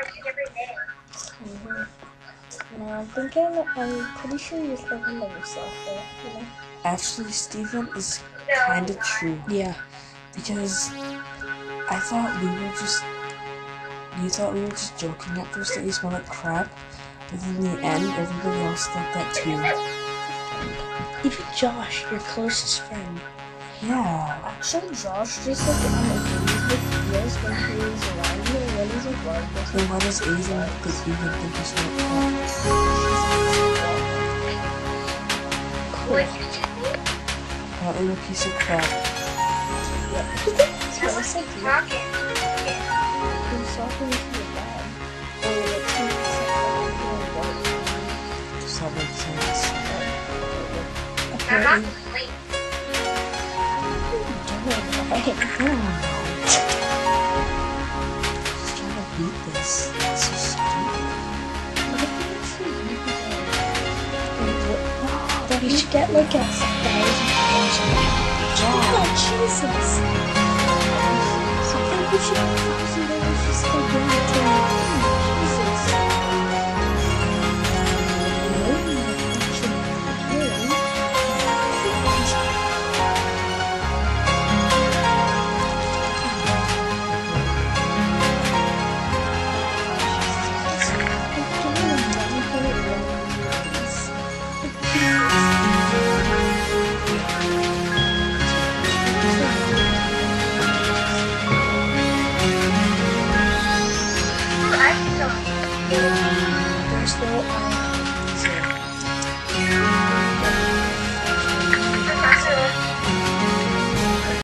No, I'm pretty sure you're thinking of yourself there, you know? Actually, Steven is kind of true. Yeah. Because you thought we were just joking at first that we smell like crap, but in the end, everybody else thought that too. Even Josh, your closest friend. Yeah. Actually, Josh just like agrees with feels when he's around you, and when he's like around you. Then why does Asian even think we smell like crap? Apparently, we're a piece of crap. Yeah. That's what I said to you. He's talking to your dad. Or like, Does that make sense? apparently. I don't know. Just trying to beat this. It's so stupid. You should get like $1,000. Oh, Jesus! So I think we should get $1,000 just like